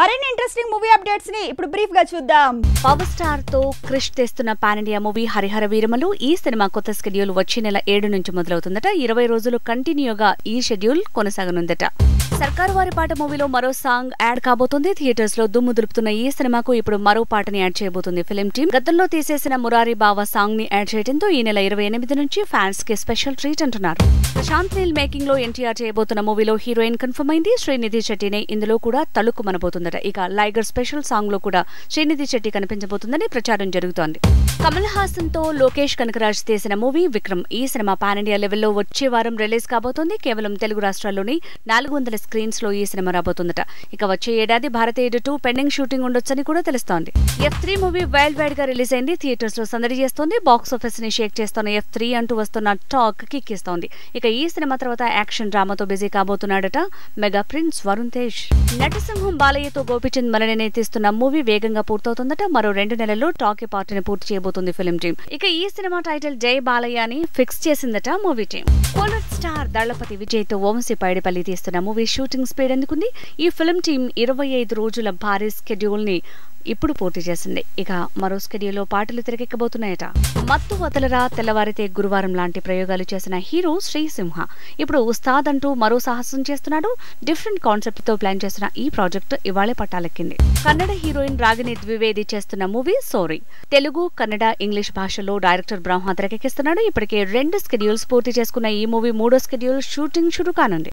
మరిన్ని interesting movie updates ని ఇప్పుడు బ్రీఫ్ గా చూద్దాం. పవర్ స్టార్ తో క్రిష్ తెస్తున్న pan India movie Harihara Veeramallu. ఈ సినిమా కొత్త షెడ్యూల్ వచ్చే నెల 7 నుంచి మొదలవుతుందట. 20 రోజులు కంటిన్యూగా ఈ షెడ్యూల్ కొనసాగనుందట. సర్కారు వారి పాట మూవీలో మరో సాంగ్ యాడ్ కాబోతుంది. థియేటర్స్ లో దుమ్ము దులుపుతున్న ఈ సినిమాకు ఇప్పుడు మరో పాటని యాడ్ చేయబోతుంది ఫిల్మ్ టీమ్. గతంలో తీసేసిన మురారి బావ సాంగ్ ని యాడ్ చేయడంతో ఈ నెల 28 నుంచి ఫ్యాన్స్ కి స్పెషల్ ట్రీట్ అంటున్నారు. ప్రశాంత్ నీల్ మేకింగ్ లో ఎన్టీఆర్ చేయబోతున్న మూవీలో హీరోయిన్ కన్ఫర్మ్ అయింది. శ్రీనిధి చెట్టినే ఇందులో కూడా తళుక్కుమనబోతుందట. ఇక లైగర్ స్పెషల్ సాంగ్ లో కూడా శ్రీనిధి చెట్టి కనిపించబోతుందని ప్రచారం జరుగుతోంది. కమల్ హాసన్ తో లోకేష్ కనకరాజ్ తీసిన మూవీ విక్రమ్. ఈ సినిమా పాన్ ఇండియా లెవెల్లో వచ్చే వారం రిలీజ్ కాబోతోంది. కేవలం తెలుగు రాష్ట్రాల్లోని 400 స్క్రీన్స్ లో ఈ సినిమా రాబోతుందట. ఇక వచ్చే ఏడాది భారతీయుడు 2 పెండింగ్ షూటింగ్ ఉండొచ్చని కూడా తెలుస్తోంది. F3 మూవీ వైల్డ్ వైడ్ గా రిలీజ్ అయింది. థియేటర్స్ లో సందడి చేస్తోంది. బాక్స్ ఆఫీస్ ని షేక్ చేస్తున్న F3 అంటూ వస్తున్న టాక్ కిక్కిస్తోంది. ఇక ఈ సినిమా తర్వాత యాక్షన్ డ్రామాతో బిజీ కాబోతున్నాడట మెగా ప్రిన్స్ వరుణ్ తేజ్. నటసింహం బాలయ్యతో గోపిచంద్ మరణనే తీస్తున్న మూవీ వేగంగా పూర్తవుతుందట. మరో 2 నెలల్లో టాకీ పార్టీని పూర్తి చేయబోతుంది ఫిల్మ్ టీమ్. ఇక ఈ సినిమా టైటిల్ జై బాలయ్య అని ఫిక్స్ చేసిందట మూవీ టీమ్. కోలర్ స్టార్ దళపతి విజయ్ తో వంశీ పైడిపల్లి తీస్తున్న మూవీ షూటింగ్ స్పీడ్ అందుకుంది. ఈ ఫిల్మ్ టీమ్ 25 రోజుల భారీ షెడ్యూల్ ని ఇప్పుడు పూర్తి చేసింది. ఇక మరో షెడ్యూల్లో పాటలు తిరగెక్కబోతున్నాయట. మత్తు వదలరా తెల్లవారితే గురువారం లాంటి ప్రయోగాలు చేసిన హీరో శ్రీసింహ ఇప్పుడు ఉస్తాద్ అంటూ మరో సాహసం చేస్తున్నాడు. డిఫరెంట్ కాన్సెప్ట్ తో ప్లాన్ చేసిన ఈ ప్రాజెక్ట్ ఇవాళే పట్టాలెక్కింది. కన్నడ హీరోయిన్ రాగిని ద్వివేది చేస్తున్న మూవీ సోరీ. తెలుగు, కన్నడ, ఇంగ్లీష్ భాషల్లో డైరెక్టర్ బ్రహ్మ తెరకెక్కిస్తున్నాడు. ఇప్పటికే 2 షెడ్యూల్స్ పూర్తి చేసుకున్న ఈ మూవీ 3వ షెడ్యూల్ షూటింగ్ షురు కానుంది.